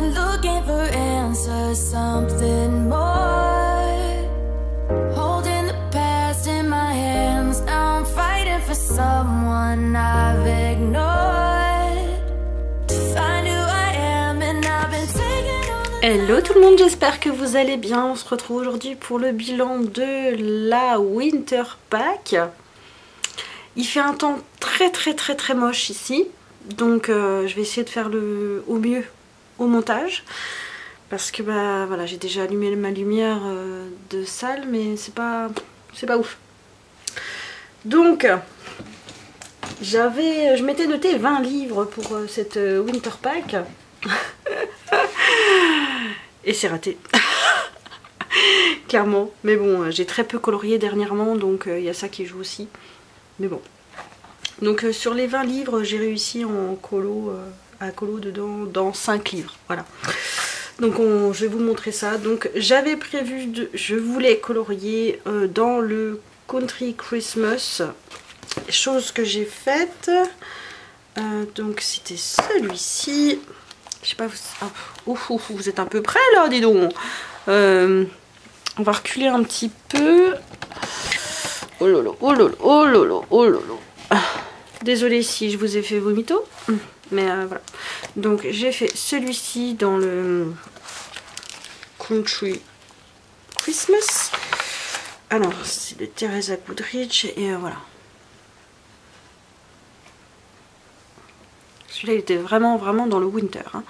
been looking for answers, something more. Holding the past in my hands, now I'm fighting for someone I've ignored. To find who I am and I've been taking all the... Hello tout le monde, j'espère que vous allez bien. On se retrouve aujourd'hui pour le bilan de la Winter Pack. Il fait un temps très moche ici. Donc je vais essayer de faire au mieux au montage. Parce que bah voilà, j'ai déjà allumé ma lumière de salle, mais c'est pas ouf. Donc je m'étais noté 20 livres pour cette Winter Pack. Et c'est raté. Clairement. Mais bon, j'ai très peu colorié dernièrement, donc il y a ça qui joue aussi. Mais bon. Donc sur les 20 livres, j'ai réussi en colo, à colo dedans dans 5 livres. Voilà. Donc je vais vous montrer ça. Donc j'avais prévu, je voulais colorier dans le Country Christmas. Chose que j'ai faite. Donc c'était celui-ci. Je sais pas, vous êtes un peu près là, dis donc. On va reculer un petit peu. Oh lolo, oh lolo, oh lolo, oh lolo. Désolée si je vous ai fait vomito, mais voilà. Donc j'ai fait celui-ci dans le Country Christmas. Alors c'est de Teresa Goodrich et voilà. Celui-là il était vraiment dans le winter. Hein.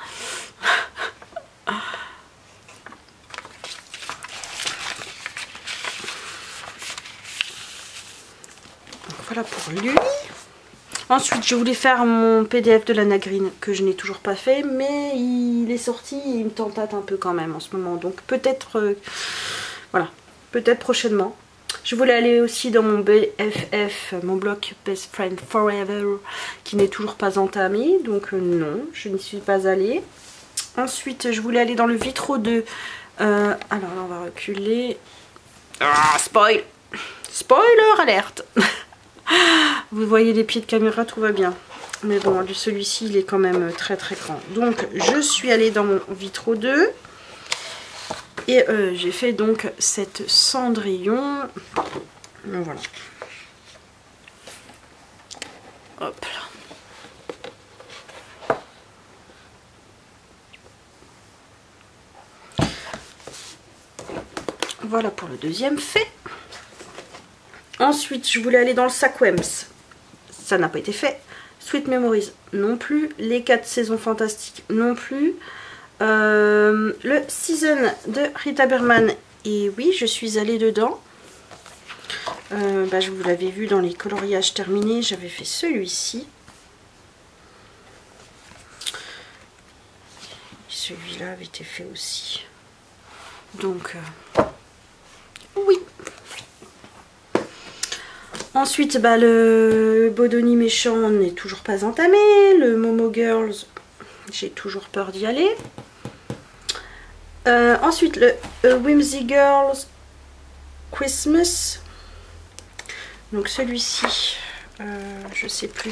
Voilà pour lui. Ensuite je voulais faire mon PDF de l'Anna Green que je n'ai toujours pas fait, mais il est sorti et il me tentate un peu quand même en ce moment, donc peut-être voilà, peut-être prochainement. Je voulais aller aussi dans mon BFF, mon bloc Best Friend Forever, qui n'est toujours pas entamé, donc non, je n'y suis pas allée. Ensuite je voulais aller dans le Vitro 2, alors là on va reculer. Ah, spoil, spoiler alerte. Vous voyez les pieds de caméra, tout va bien. Mais bon, celui-ci, il est quand même très grand. Donc, je suis allée dans mon Vitro 2. Et j'ai fait donc cette Cendrillon. Voilà. Hop là. Voilà pour le deuxième fait. Ensuite, je voulais aller dans le Saquems. Ça n'a pas été fait. Sweet Memories non plus. Les 4 saisons fantastiques non plus. Le Season de Rita Berman. Et oui, je suis allée dedans. Je vous l'avais vu dans les coloriages terminés. J'avais fait celui-ci. Celui-là avait été fait aussi. Donc, oui. Ensuite, le Bodoni méchant n'est toujours pas entamé. Le Momo Girls, j'ai toujours peur d'y aller. Ensuite, le Whimsy Girls Christmas. Donc celui-ci, je sais plus.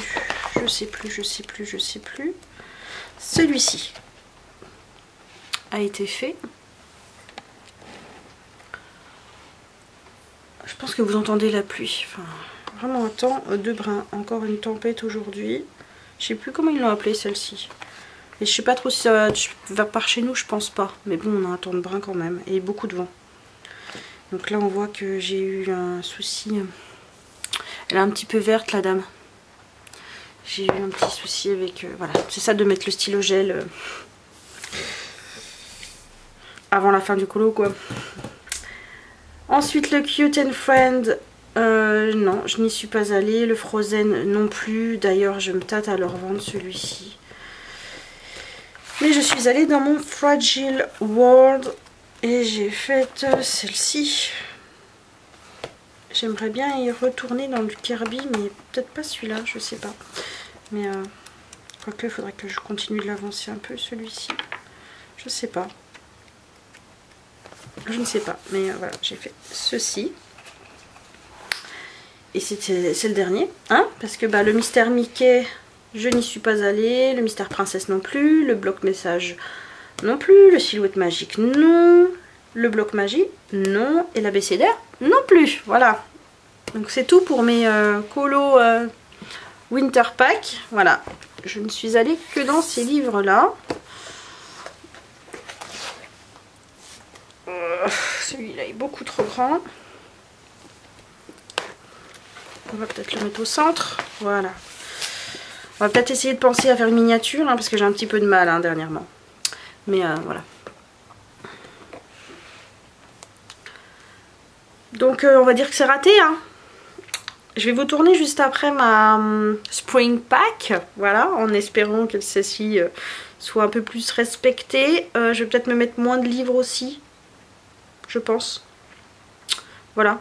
Celui-ci a été fait. Je pense que vous entendez la pluie. Enfin, vraiment un temps de brin. Encore une tempête aujourd'hui. Je sais plus comment ils l'ont appelé celle-ci. Et je sais pas trop si ça va par chez nous, je pense pas. Mais bon, on a un temps de brin quand même. Et beaucoup de vent. Donc là, on voit que j'ai eu un souci. Elle est un petit peu verte, la dame. J'ai eu un petit souci avec... voilà, c'est ça de mettre le stylo gel avant la fin du colo, quoi. Ensuite, le Cute and Friend, non, je n'y suis pas allée. Le Frozen non plus. D'ailleurs, je me tâte à leur vendre celui-ci. Mais je suis allée dans mon Fragile World et j'ai fait celle-ci. J'aimerais bien y retourner dans le Kirby, mais peut-être pas celui-là, je sais pas. Mais quoique, il faudrait que je continue de l'avancer un peu, celui-ci. Je sais pas. Je ne sais pas, mais voilà, j'ai fait ceci. Et c'est le dernier, hein, parce que le Mystère Mickey, je n'y suis pas allée. Le Mystère Princesse non plus. Le bloc message non plus. Le Silhouette Magique, non. Le Bloc Magie, non. Et l'abécédaire, non plus. Voilà. Donc c'est tout pour mes colos Winter Pack. Voilà. Je ne suis allée que dans ces livres-là. Celui-là est beaucoup trop grand. On va peut-être le mettre au centre. Voilà. On va peut-être essayer de penser à faire une miniature, hein, parce que j'ai un petit peu de mal hein, dernièrement. Mais voilà. Donc on va dire que c'est raté. Hein. Je vais vous tourner juste après ma Spring Pack. Voilà, en espérant que celle-ci soit un peu plus respectée. Je vais peut-être me mettre moins de livres aussi. Je pense. Voilà.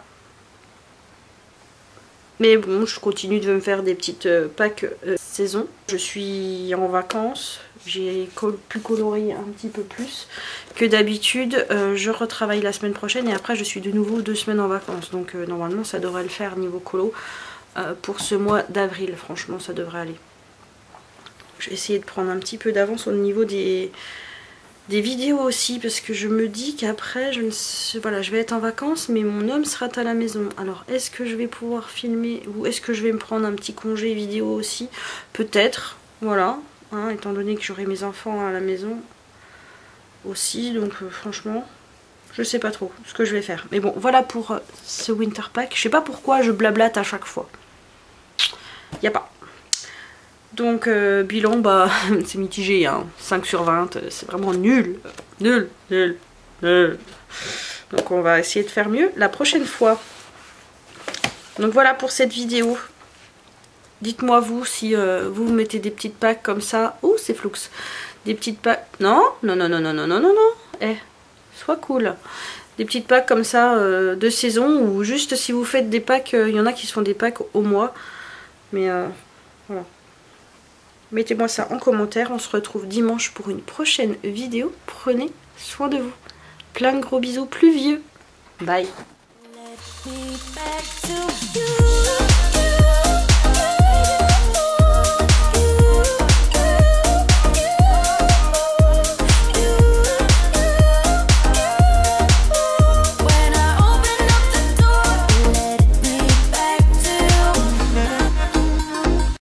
Mais bon, je continue de me faire des petites packs saison. Je suis en vacances. J'ai pu colorier un petit peu plus que d'habitude. Je retravaille la semaine prochaine et après je suis de nouveau 2 semaines en vacances. Donc normalement ça devrait le faire niveau colo pour ce mois d'avril. Franchement ça devrait aller. Je vais essayer de prendre un petit peu d'avance au niveau des vidéos aussi, parce que je me dis qu'après voilà, je vais être en vacances mais mon homme sera à la maison. Alors est-ce que je vais pouvoir filmer ou est-ce que je vais me prendre un petit congé vidéo aussi? Peut-être, voilà. Hein, étant donné que j'aurai mes enfants à la maison aussi, donc franchement je sais pas trop ce que je vais faire, mais bon voilà pour ce Winter Pack. Je sais pas pourquoi je blablate à chaque fois, y a pas. Donc bilan, bah c'est mitigé hein. 5 sur 20, c'est vraiment nul. Nul. Donc on va essayer de faire mieux la prochaine fois. Donc voilà pour cette vidéo. Dites-moi vous si vous mettez des petites packs comme ça. Oh c'est flux. Des petites packs. Non. Eh, sois cool. Des petites packs comme ça de saison, ou juste si vous faites des packs, il y en a qui se font des packs au mois. Mais voilà. Mettez-moi ça en commentaire. On se retrouve dimanche pour une prochaine vidéo. Prenez soin de vous. Plein de gros bisous pluvieux. Bye.